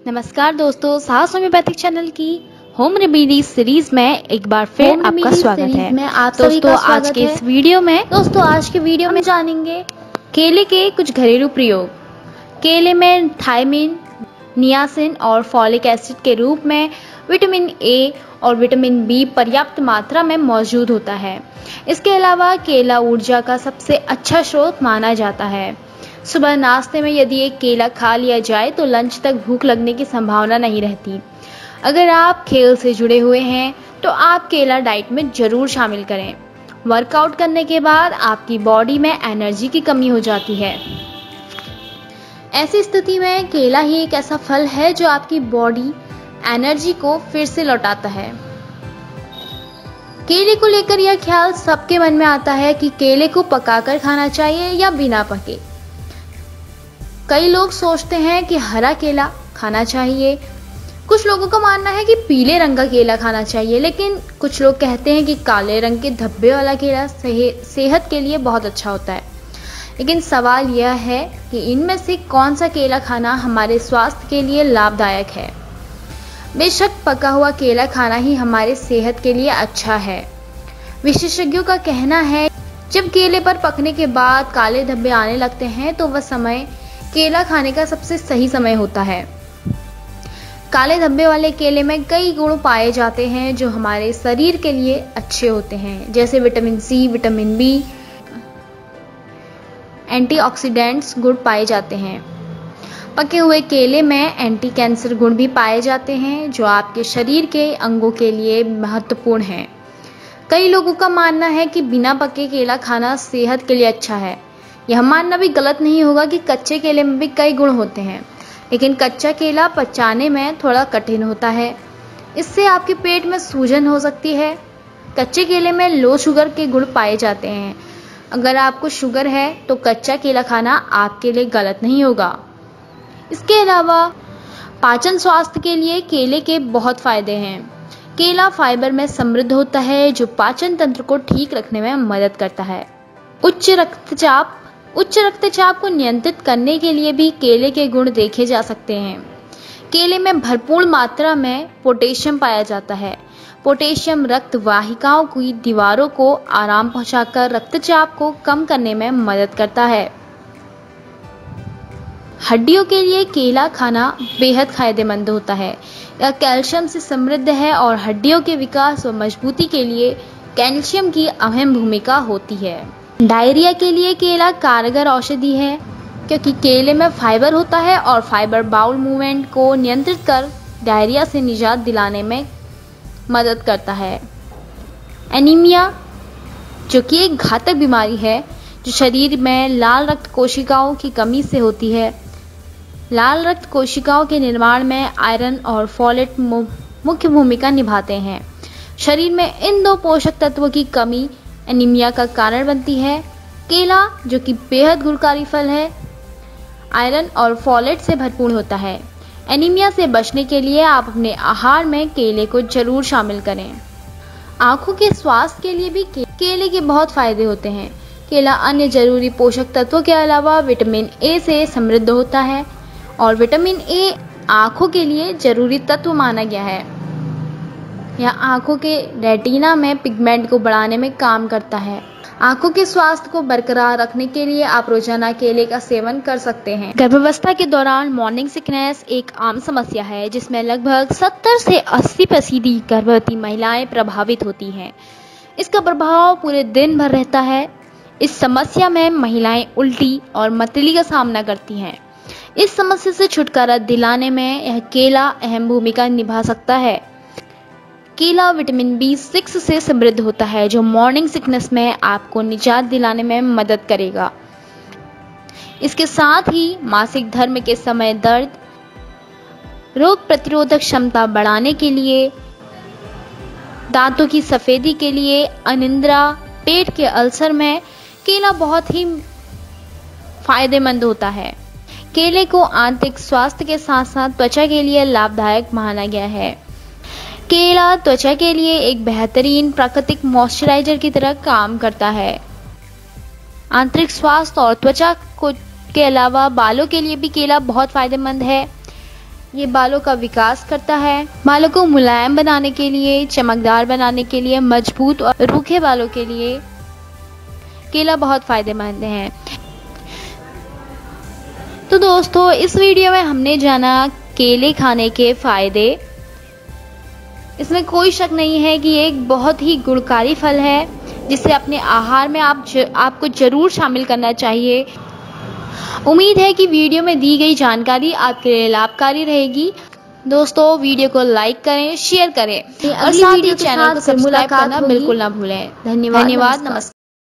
नमस्कार दोस्तों, Sahas homeopathic channel की होम रेमेडी सीरीज में एक बार फिर आपका स्वागत है। दोस्तों आज के इस वीडियो में जानेंगे केले के कुछ घरेलू प्रयोग। केले में थायमिन, नियासिन और फॉलिक एसिड के रूप में विटामिन ए और विटामिन बी पर्याप्त मात्रा में मौजूद होता है। इसके अलावा केला ऊर्जा का सबसे अच्छा स्रोत माना जाता है। सुबह नाश्ते में यदि एक केला खा लिया जाए तो लंच तक भूख लगने की संभावना नहीं रहती। अगर आप खेल से जुड़े हुए हैं तो आप केला डाइट में ज़रूर शामिल करें। वर्कआउट करने के बाद आपकी बॉडी में एनर्जी की कमी हो जाती है। ऐसी स्थिति में केला ही एक ऐसा फल है जो आपकी बॉडी एनर्जी को फिर से लौटाता है। केले को लेकर यह ख्याल सबके मन में आता है कि केले को पकाकर खाना चाहिए या बिना पके। कई लोग सोचते हैं कि हरा केला खाना चाहिए, कुछ लोगों का मानना है कि पीले रंग का केला खाना चाहिए, लेकिन कुछ लोग कहते हैं कि काले रंग के धब्बे वाला केला सेहत के लिए बहुत अच्छा होता है। लेकिन सवाल यह है कि इनमें से कौन सा केला खाना हमारे स्वास्थ्य के लिए लाभदायक है। बेशक पका हुआ केला खाना ही हमारे सेहत के लिए अच्छा है। विशेषज्ञों का कहना है जब केले पर पकने के बाद काले धब्बे आने लगते हैं तो वह समय केला खाने का सबसे सही समय होता है। काले धब्बे वाले केले में कई गुण पाए जाते हैं जो हमारे शरीर के लिए अच्छे होते हैं, जैसे vitamin C, vitamin B, antioxidants गुण पाए जाते हैं। पके हुए केले में एंटी कैंसर गुण भी पाए जाते हैं जो आपके शरीर के अंगों के लिए महत्वपूर्ण हैं। कई लोगों का मानना है कि बिना पके केला खाना सेहत के लिए अच्छा है। यह मानना भी गलत नहीं होगा कि कच्चे केले में भी कई गुण होते हैं, लेकिन कच्चा केला पचाने में थोड़ा कठिन होता है। इससे आपके पेट में सूजन हो सकती है। कच्चे केले में लो शुगर के गुण पाए जाते हैं। अगर आपको शुगर है तो कच्चा केला खाना आपके लिए गलत नहीं होगा। इसके अलावा पाचन स्वास्थ्य के लिए केले के बहुत फायदे हैं। केला फाइबर में समृद्ध होता है जो पाचन तंत्र को ठीक रखने में मदद करता है। उच्च रक्तचाप को नियंत्रित करने के लिए भी केले के गुण देखे जा सकते हैं। केले में भरपूर मात्रा में पोटेशियम पाया जाता है। पोटेशियम रक्त वाहिकाओं की दीवारों को आराम पहुंचाकर रक्तचाप को कम करने में मदद करता है। हड्डियों के लिए केला खाना बेहद फायदेमंद होता है। यह कैल्शियम से समृद्ध है और हड्डियों के विकास और मजबूती के लिए कैल्शियम की अहम भूमिका होती है। डायरिया के लिए केला कारगर औषधि है क्योंकि केले में फाइबर होता है और फाइबर बाउल मूवमेंट को नियंत्रित कर डायरिया से निजात दिलाने में मदद करता है। एनीमिया जो कि एक घातक बीमारी है जो शरीर में लाल रक्त कोशिकाओं की कमी से होती है। लाल रक्त कोशिकाओं के निर्माण में आयरन और फॉलेट मुख्य भूमिका निभाते हैं। शरीर में इन दो पोषक तत्वों की कमी एनीमिया का कारण बनती है। केला जो कि बेहद गुणकारी फल है, आयरन और फॉलेट से भरपूर होता है। एनीमिया से बचने के लिए आप अपने आहार में केले को जरूर शामिल करें। आँखों के स्वास्थ्य के लिए भी केले के बहुत फायदे होते हैं। केला अन्य जरूरी पोषक तत्वों के अलावा विटामिन ए से समृद्ध होता है और विटामिन ए आँखों के लिए जरूरी तत्व माना गया है। यह आँखों के रेटिना में पिगमेंट को बढ़ाने में काम करता है। आँखों के स्वास्थ्य को बरकरार रखने के लिए आप रोजाना केले का सेवन कर सकते हैं। गर्भावस्था के दौरान मॉर्निंग सिकनेस एक आम समस्या है जिसमें लगभग 70 से 80% गर्भवती महिलाएं प्रभावित होती हैं। इसका प्रभाव पूरे दिन भर रहता है। इस समस्या में महिलाएं उल्टी और मतली का सामना करती हैं। इस समस्या से छुटकारा दिलाने में यह केला अहम भूमिका निभा सकता है। केला विटामिन B6 से समृद्ध होता है जो मॉर्निंग सिकनेस में आपको निजात दिलाने में मदद करेगा। इसके साथ ही मासिक धर्म के समय दर्द, रोग प्रतिरोधक क्षमता बढ़ाने के लिए, दांतों की सफेदी के लिए, अनिद्रा, पेट के अल्सर में केला बहुत ही फायदेमंद होता है। केले को आंतरिक स्वास्थ्य के साथ साथ त्वचा के लिए लाभदायक माना गया है। केला त्वचा के लिए एक बेहतरीन प्राकृतिक मॉइस्चराइजर की तरह काम करता है। आंतरिक स्वास्थ्य और त्वचा को के अलावा बालों के लिए भी केला बहुत फायदेमंद है। ये बालों का विकास करता है। बालों को मुलायम बनाने के लिए, चमकदार बनाने के लिए, मजबूत और रूखे बालों के लिए केला बहुत फायदेमंद है। तो दोस्तों, इस वीडियो में हमने जाना केले खाने के फायदे। इसमें कोई शक नहीं है कि ये एक बहुत ही गुणकारी फल है, जिसे अपने आहार में आपको जरूर शामिल करना चाहिए। उम्मीद है कि वीडियो में दी गई जानकारी आपके लिए लाभकारी रहेगी। दोस्तों, वीडियो को लाइक करें, शेयर करें और साथ ही चैनल को सब्सक्राइब करना बिल्कुल ना भूलें। धन्यवाद, नमस्कार।